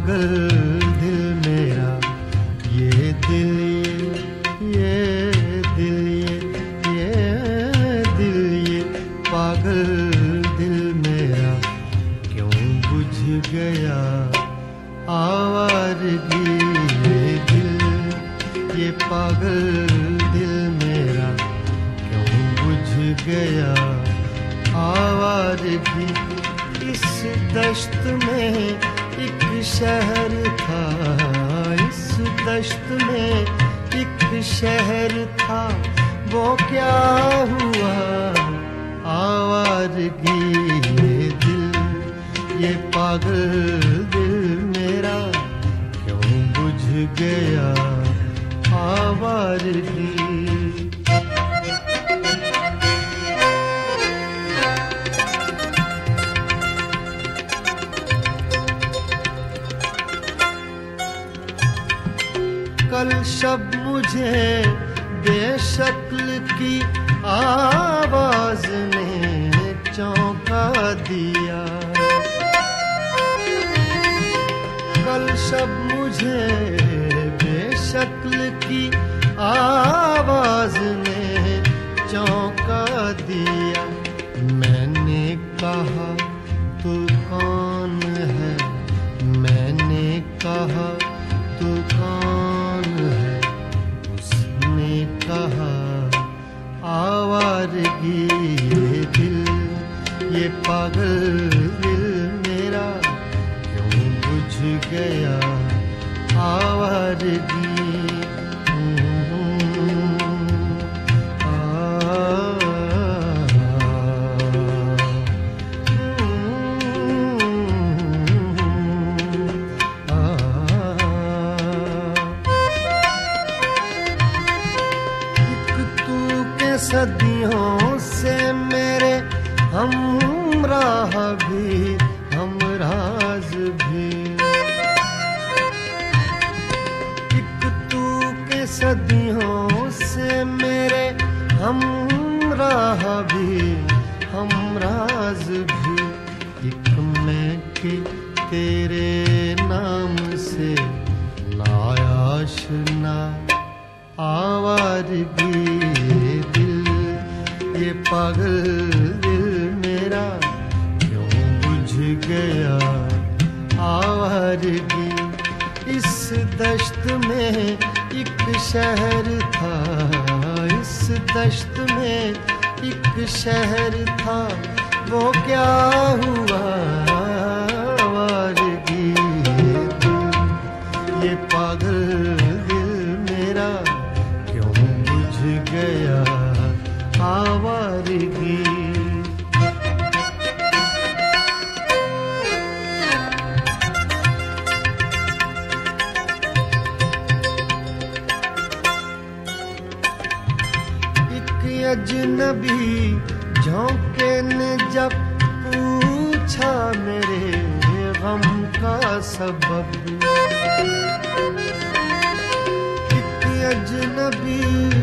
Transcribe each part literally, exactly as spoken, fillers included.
पागल दिल मेरा, ये दिल ये ये दिल ये ये दिल ये पागल दिल मेरा क्यों बुझ गया आवारगी। ये दिल ये पागल दिल मेरा क्यों बुझ गया आवारगी। इस दश्त में एक शहर था, इस दश्त में एक शहर था, वो क्या हुआ आवारगी। ये दिल ये पागल दिल मेरा क्यों बुझ गया आवारगी। कल शब मुझे बेशक्ल की आवाज ने चौंका दिया। कल शब मुझे बेशक्ल की आवाज ने चौंका दिया। मैंने कहा तू कौन है, मैंने कहा तू कौन है, उसने कहा आवारगी। ये दिल ये पागल दिल मेरा क्यों बुझ गया आवारगी। सदियों से मेरे हमराह भी हमराज भी, एक तू के सदियों से मेरे हमराह भी हमराज भी। एक मैं के तेरे नाम से नायाशना आवारगी। ये पागल दिल मेरा क्यों बुझ गया आवारगी। इस दश्त में एक शहर था, इस दश्त में एक शहर था, वो क्या हुआ आवारगी। ये पागल दिल मेरा क्यों बुझ गया आवारगी। एक अजनबी झोंके ने जब पूछा मेरे गम का सबब। एक अजनबी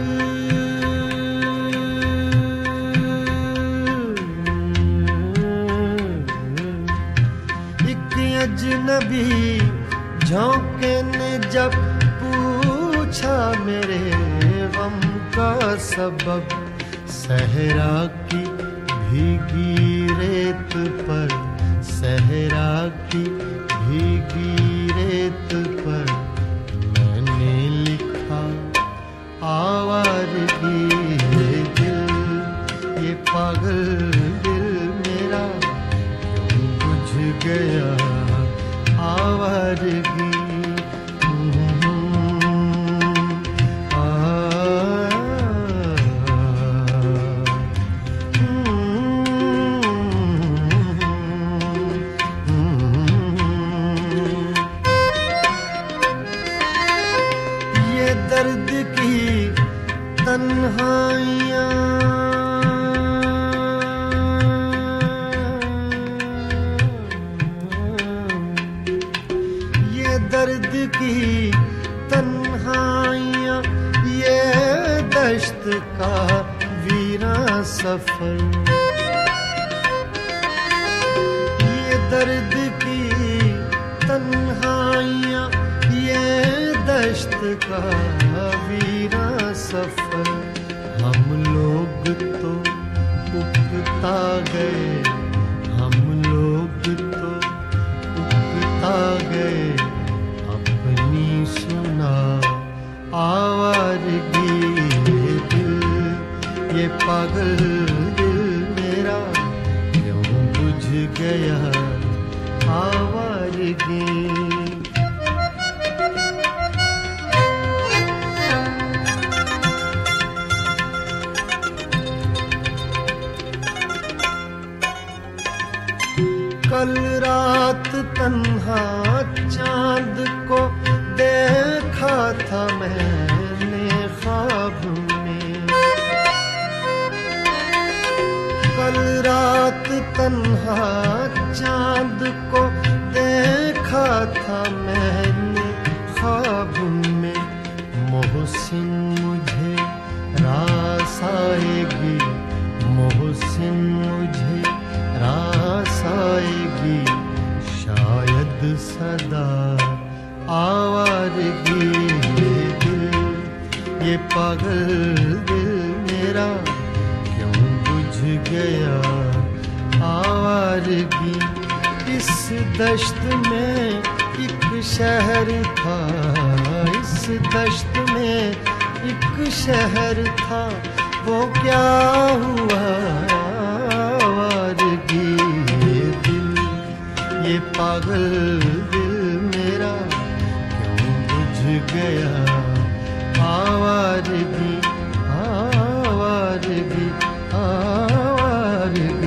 अजनबी झोंके ने जब पूछा मेरे गम का सबब। सहरा की भीगी रेत पर, सहरा की भीगी रेत पर मैंने लिखा आवारगी। ये दिल ये पागल दिल मेरा क्यों बुझ गया आवारगी। ये दर्द की तन्हाइयाँ, दर्द की तन्हाइयाँ, ये दश्त का वीरा सफर। ये दर्द की तन्हाइयाँ दश्त का वीरा सफर। हम लोग तो उकता गए, हम लोग तो उकता गए, अपनी सुना आवारगी। ये दिल, ये पागल दिल मेरा क्यों बुझ गया आवारगी। कल रात तन्हा चांद को देखा था मैंने ख्वाब में। कल रात तन्हा चांद को देखा था मैंने ख्वाब में। मोहसिन मुझे रास आएगी, मोहसिन मुझे रास आएगी, शायद सदा आवारगी। ये दिल, ये पागल दिल मेरा क्यों बुझ गया आवारगी। इस दश्त में एक शहर था, इस दश्त में एक शहर था, वो क्या हुआ आवारगी। ये दिल, ये पागल दिल मेरा क्यों बुझ गया आवारगी, आवारगी, आवारगी।